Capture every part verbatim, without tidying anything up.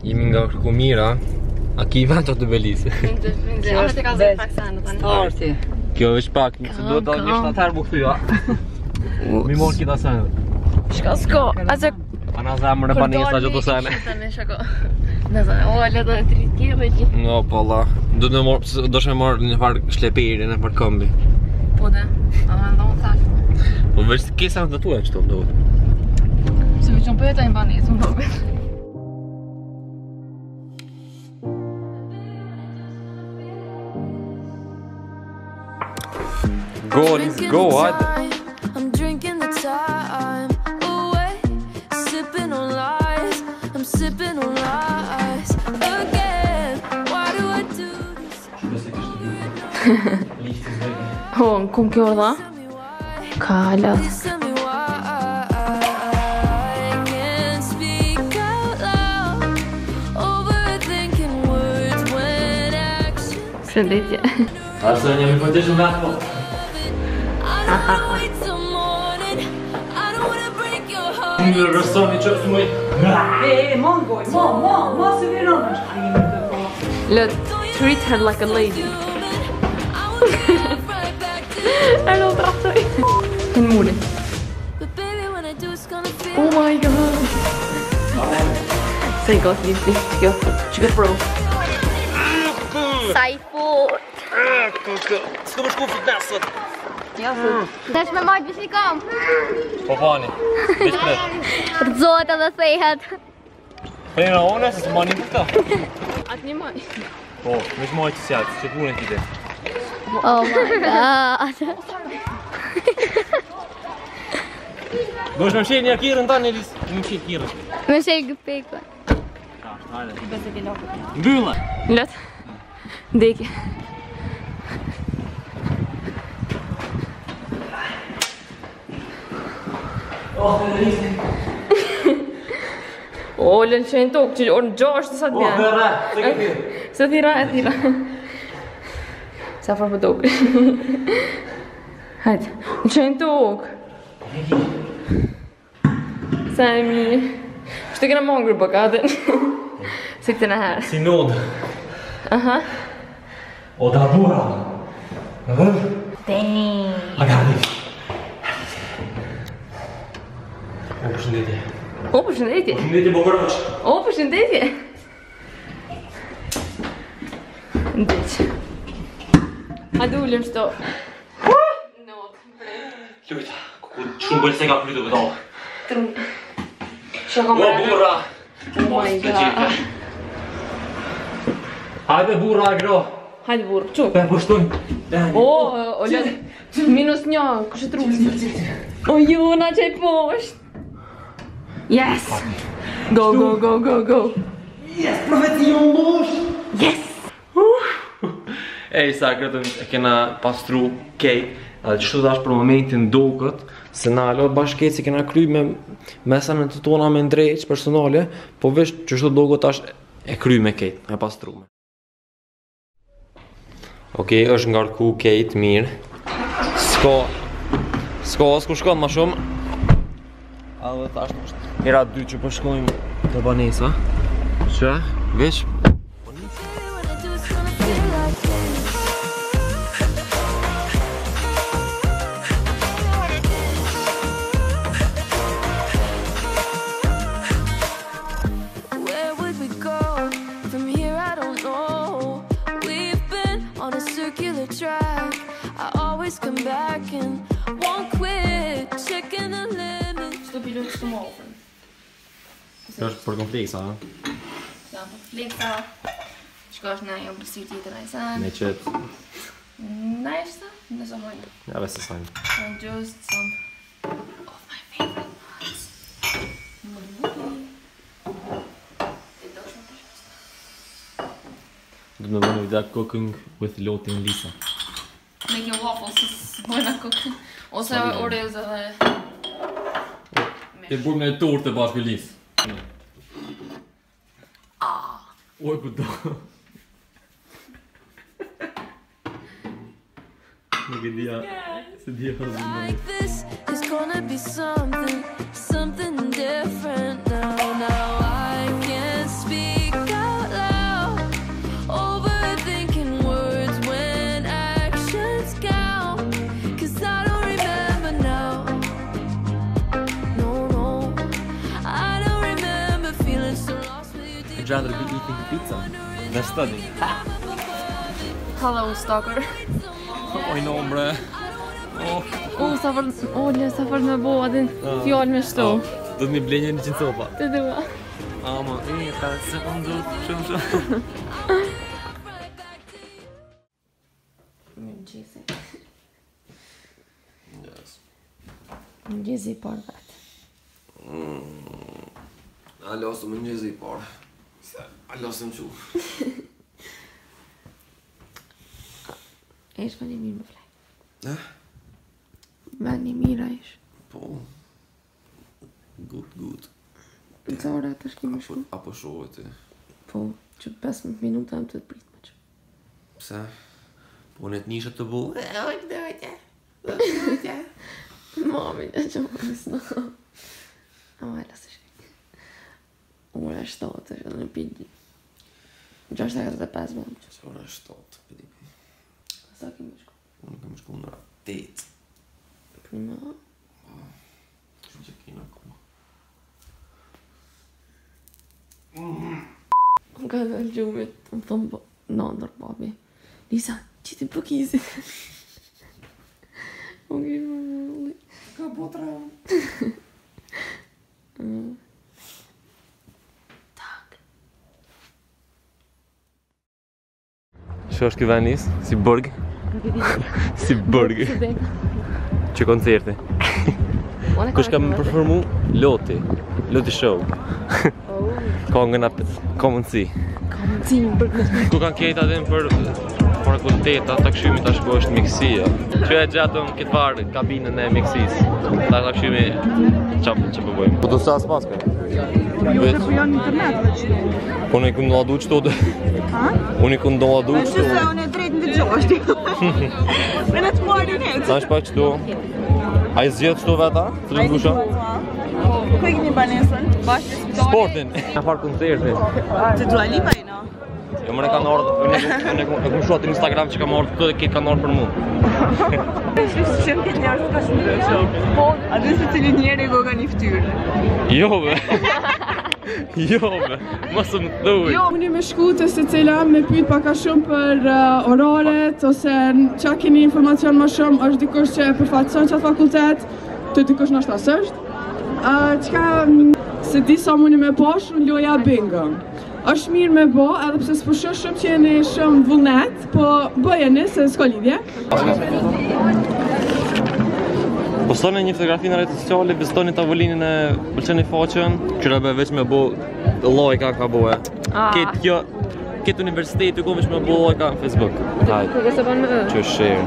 Jemi nga Kërkumira. A ki vend të Belisë? Është e ka zërë pak sa në tani. Starti. Kjo është pak, se do të një shtatar bu këthyja. Mi mor kita sene. Shka s'ko, ase... Ana zemër e banesa gjithë të sene. Në zane, o, le do e tri kire që. No, po Allah. Do të mor, do shme mor një farë shlepiri në për këmbi. Po dhe, a më ndonë thashë. Po veç kesa në të tua që të ndohet. Se veç në pëjeta i banesë, më dobe. Go, let's go, hajde. I'm drinking the time away, sipping on lies. I'm sipping on lies again. Why do I do this? Ho, në kom kjo dha? Kala. Tell me why I can't speak out loud, overthinking words when action. Shëndetje. Asë një mi përti shumë nga po. I don't wanna wait till morning. I don't wanna break your heart. Në rësoni që të mëj. E, mon goj, mon, mon, mon se viron është. Let, treat her like a lady. Er do të raftoj. Në muri. But baby, when I do, it's gonna feel Oh my god. Se i gati lifti. Kjo, që këtë pro. Sajfu. S'ka më shku fitnessët. Tash me majtë visi kam. Po pani, veç pret. Rëzohet edhe thehet. Për një në one, se s'ma një për këta. Atë një maj. Po, veç majtë që sjatë, që punën t'i te. Oh my god. Do është me mshelë një kirën ta një lisë. Një mshelë kirën. Me shej gëpekën. Mbyllë. Let. Ndeki. O, lënë që e në tokë, që orë në gjashtë të sa të bjenë. O, hërra, të ke thirë. Se thira, e thira. Sa farë për tokë. Hajtë, në që e në tokë. Sa e mi. Shtë këna mongër bëkatën. Se këtë në herë. Si nodë. Aha. O da bura. Damn. A gani. O përshëndetje. O, përshëndetje. Përshëndetje bogërëq. O, përshëndetje. Ndeq. Hajde ullëm shto. Lujta, ku shumë bëllë se ka flytu këto. Trum. Shaka O më burra. Oh my god. Hajde burra agro. Hajde burë, qu. Pe pushtun. O, o lëtë. Minus një, kështë trusi. O ju, na qaj poshtë. Yes! Go, go, go, go, go. Yes, profeti ju mbosh. Yes! Ej, sa kretëm e kena pastru kejt. Edhe që shtu dash për momentin dokët. Se na alo bashkët se kena kry me mesanën të tona me ndrejq personale. Po vesh që shtu dokët tash e kry me kejt, e pastru me. Okej, është ngarku kejt, mirë. Ska, ska as ku shkon ma shumë. Edhe tash është era dy që po shkojmë të banesa. Që, veç. Where would we go from here? I don't know. We've been on a circular track. I always come back and won't quit. Checking the limits. Shtu pilot shtu më ofën. Kjo është për kompleksa, ha? Ja, për fleksa. Shko është në jo bësir tjetër a i sanë. Me qëtë. Na ishte? Nëse hojnë. Ja, ve se sajnë. And just some of my favorite ones. Do me bënë vida cooking with Lotin Lisa. Making waffles is bëjna cooking. Ose Oreos edhe... E burë me tortë të bashkë Lisë. Oj, ku do. Nuk e dhja, se dhja hëzë në. Like this is gonna be something, something different now. Now I can't speak rather be eating pizza than studying. Hello, stalker. Oj no bre. Åh, oh, sa var åh, det sa var med båda fjäll med stå. Do ni blenje në qinë sopa. Det då. Ama, e, ta se pëndu, shumë shumë. Mëngjesi. Yes. Mëngjesi par vet. A lasë mëngjesi par. A lasë më qu. Esh më një mirë më flaj. Eh? Më një mirë esh. Po. Gut, gut. Të ora të shkimi shku. Apo shohë ti. Po, që pesëmbëdhjetë minuta më të të pritë më që. Pse? Po në të njëshët të bu. Mami, në që më kësë në. Ama e lasë shkë. Ura e shtotë, është në pidi. gjashtë e katërdhjetë e pesë më. Që ora e shtatë, pedi pi. Sa kemi shku? Unë kemi shku në tetë. Prima. Shumë që kina kuma. Më ka dhe gjumit, më thonë po, nëndër, babi. Lisa, që ti pëkisi? Më kishë më mëlli. Ka botra. Tak. Që është këve njës? Si burg? Si burg. Që koncerti. Kush ka më performu? Loti. Loti show. Kongën apë, komënësi. Komënësi më bërgë. Ku kanë kejta adhem për fakulteta, ta këshymi ta shko është miksia. Që e gjatëm këtë varë kabinën e miksis. Ta këshymi që përbojmë. Po të sa s'pas ka? Jo, se po janë internet dhe që. Unë i këmë në ladu qëto dhe. Ha? Unë i këmë në ladu Me qëto. që se unë e drejtë në gjashti. Me në të marrë në Sa është pak qëto? A i zjetë qëto veta? Të të kusha? Ku e këni banesën? Bashkë spitali? Sportin! Në farë koncerti. Që Dua Lipa i no? Jo më ne kanë ardhë, unë e këmë shuat në Instagram që kam ardhë këtë dhe këtë kanë ardhë për mu. Që më këtë njerës ka shumë ndryshë. A dhe se cili njerë e go ka një ftyrë. Jo be! Jo be! Mosë më thuj! Jo, unë me shku të se cila me pyet paka shumë për uh, oraret, ose qa keni informacion më shumë, është dikush që e përfaqëson qatë fakultet, të dikush nështë asë është. Uh, qka se di sa muni me posh, unë loja bingo. është mirë me bo, edhe pse s'pushosh shumë që jeni shumë vullnet, po bëjeni se s'ka lidhje. Postoni një fotografi në rrjetet sociale, vizitoni tavolinën e pëlqeni faqen, qyra be veç me bo lajka ka boje. Këtë kjo, këtë universiteti ku veç me bo lajka në Facebook. Hajde. Kërë se ban me ë? Që është share.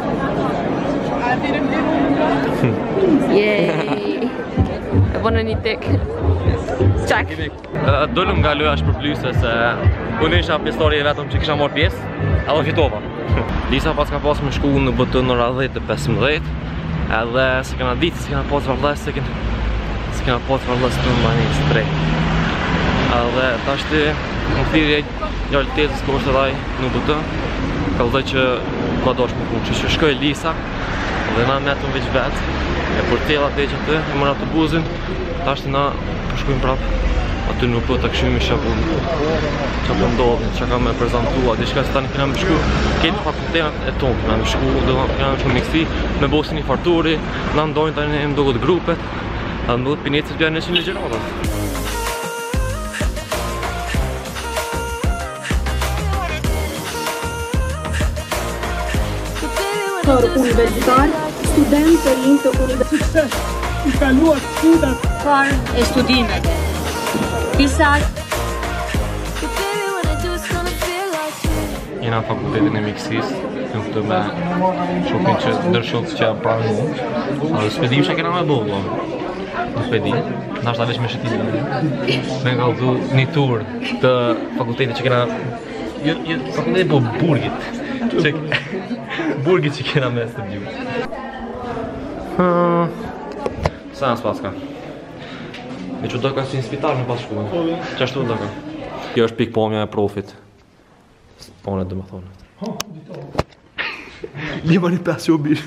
Jej! E bënë një tek. Qak! Dollëm nga loja shpërblyse se unë isha pjesëtari e vetëm që kisha marrë pjesë, edhe fitova. Lisa pas ka pas më shku në B T në ora dhjetë e pesëmbëdhjetë, edhe se kena ditë se kena pas vardhes, se kena se kena pas vardhes të më një strejt. Edhe ta shti më thirje gjallë tezës ko është edhaj në B T, ka vëdhe që ka dosh më punë, që shkoj Lisa, dhe na metëm veç vetë, e për tela të eqë atë, e mërë autobusin, ta shti na përshkujmë prapë aty në për të këshimi që po ndodhin, që ka me prezentua, diçka që tani kena me shku, këtë fakultetet e tonë kena me shku, dhe kena me shku miksi, me bosi një farturi, na ndojnë tani e mdogot grupet, edhe mdogot pinecës bja në që një gjerata. Universitar, student të rinë të universitet. I kaluar studat. Farë e studimet. Disa Jena në fakultetin e miksis, në këtë me shokin që ndërshokës që pranë mu. Dhe s'pedim që kena me bëllë, në s'pedim, nashta veç me shëtimin. Me nga dhu një tur të fakultetit që kena, jo fakultetit po burgit, burgit që kena me studiu. Sa nësë paska? Me që do ka si në spital me pas shkuën, që ashtu do ka? Kjo është pikpomja e profit. Onet dhe më thonë. Lima një pesë që u bishë.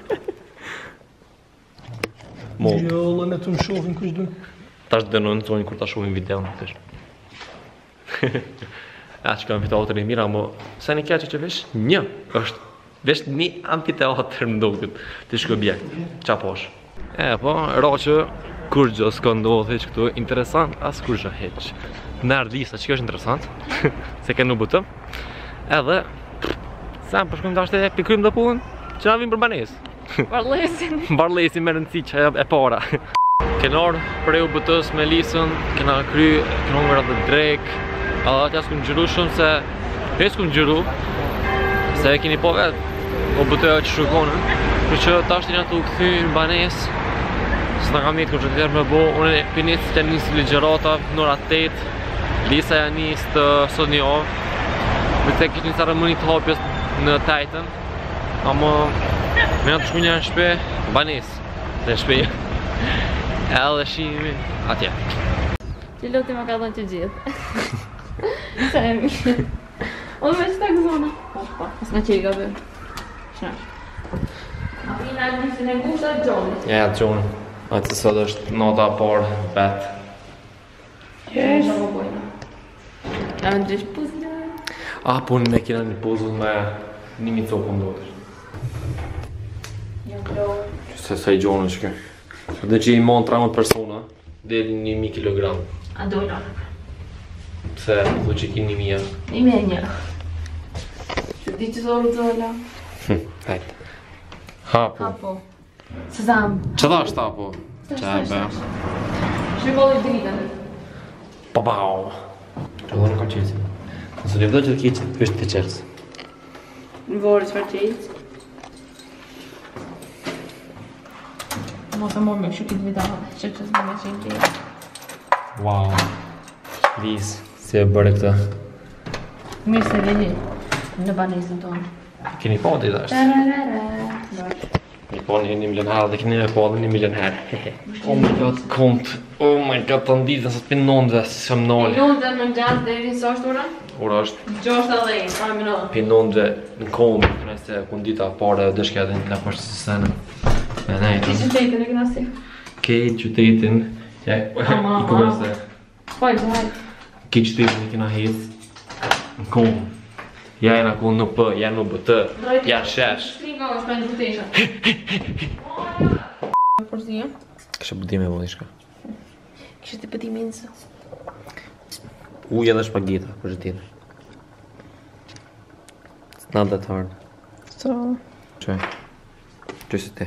Mok. Jo, lënë të në shofin kështë dënë. Ta është dënojnë të zonjë kur ta shohin video në tështë. Ja që kam amfiteatër e mira, mo sa një keqe që vesh një është. Vesh një amfiteatër më duket të shkë objekt. Qa posh? E, po, ra që kur gjë s'ka ndodhi që këtu interesant, as kur gjë heq. Në ardisa që kjo është interesant, se ke në butëm. Edhe, sa më përshkëm të ashte e pikrym dhe pullën, që na vim për banes. Barlesin. Barlesin me rëndësi që e para. Kenar prej u bëtës me Lisën, kena kry kilometrat dhe drek. A atja s'ku në gjyru shumë se pe s'ku në gjyru se e kini po vetë o bëtëja që shukonën për që ta është t'ina t'u këthy në banes s'na kam jetë kur që t'jerë me bo unë e pinit të njësë ligjerata në ora tet Lisa ja njësë të sot një ovë me të kishë një ceremoni të hapjes në tajten amo me nga të shku një në shpe banes dhe shpe edhe shimi atje Që loti ma ka dhënë që gjithë Se e mirë Unë me që të këzona Opa, pas nga që i ka bërë Shnash I në albisin e ngushtë atë Gjoni Ja, ja, Gjoni Atë se sot është nota parë, bet Yes Ja, në gjishë puzzle Ah, po në me kina një puzzle me një mi copë ndotër Ja, bro Se sa i Gjoni që kjo Dhe që i mon tramët persona Dhe një mi kilogram A dojnë Pse, du që ki një mija Një me një Që di që zoru zola Hajt Hapo Hapo Se zamë Që da është hapo? Që e be Shrikolli dritën Pa bau Që da në kam qëtë Nësë një vdo që të kitë, pështë të qërës Në vorë që farë qëjtë Mos e morë me këshu kitë vidava Që që s'me me qenë qëjtë Wow Liz, si e bërë këta Mirë se vini në banesën tonë. Keni pa të i dhashtë? Tararara. Keni pa një një milion herë dhe keni me pa dhe një milion herë. Oh my god, kont. Oh my god, të ndizën së të pinë nëndve, se shëm nëllë. Pinë nëndve në gjatë dhe rinë së është ura? Ura është Gjosht edhe i, pa më nëllë. pinë nëndve në komë, nëse kun dita pare dhe dëshke edhe në të pashtë së senë. Me nejtën. Që qytetin e këna si? Kej qytetin, ja, i këmërse. Pa i gjajt. Kej qytetin e kena hez në komë. Ja e në konë në për, ja në bëtë, ja shesh. Shkrin ka është për një butesha. Përzia? Kështë bëdime e shka. Kështë të pëtimi nësë. Uja dhe shpagita, për që tjene. It's not that hard. So... Qoj? Qoj si ti?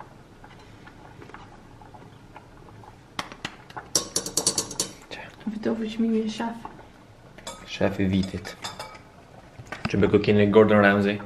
Vitofu që mimi e shaf. Shef i vitit. Që be kukini Gordon Ramsay.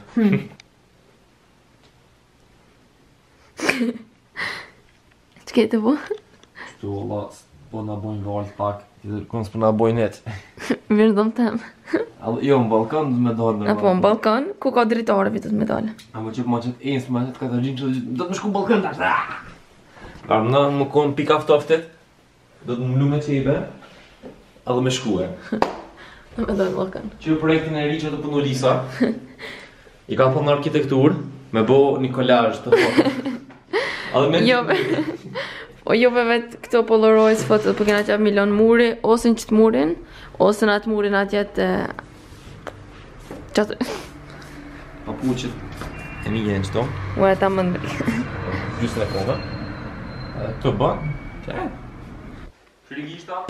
Që ke të bu? Shtu Allah, po nga bojnë vartë pak, kënë s'po nga bojnë jetë. Mirë do më temë. Jo, në balkon dhe me dalë në Apo në balkon, ku ka dritare vitet me dalë. A më qëpë ma qëtë ens, ma qëtë ka të gjinë që do të më shku balkon të ashtë. Arë në më konë pika ftoftit, do të më lume qebe, edhe me shkue. Me dalë balkon. Që projektin e ri që të punu Lisa, i ka thonë në arkitektur, me bo një kolaj të fotë. Jo be, o jo be vetë këto Polaroids fotot për kena qap milion muri, ose në qëtë murin, ose në atë murin atë jetë... Qatë... Papuqet e një jenë qëto. Ua e ta më ndri. Gjysën e kove. Të bë. Që? Frigishta.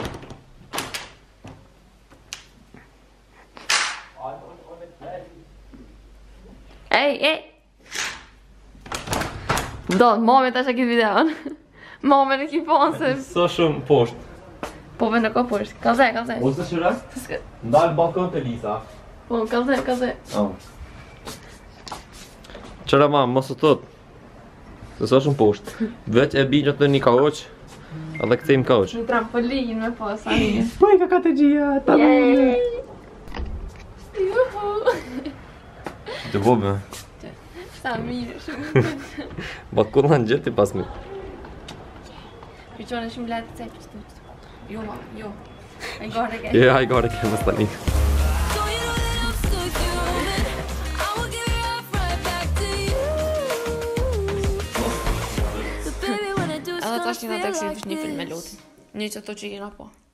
Ej, ej! Do, mame ta që këtë videon. Mame në ki ponë se... Sa shumë poshtë. Po me në ko poshtë. Kalze, kalze. Ose shëra? Ndalë balkon të Lisa. Po, kalze, kalze. Qëra ma, mos të tëtë. Se sa shumë poshtë. Veç e bi që të një kauq, edhe këtejmë kauq. Në trampolin me po, sa një. Po i ka ka të gjia, ta më në. Juhu! Të bobe. Sa mirë, shumë. Balkon në në gjithë i pas mi. Pyqonë e shumë letë të cepë që të. Jo, ma, jo. E gare ke. Ja, i gare ke më stani. Edhe ta është një në tekstit është një film me lutin. Një që to që i kena po.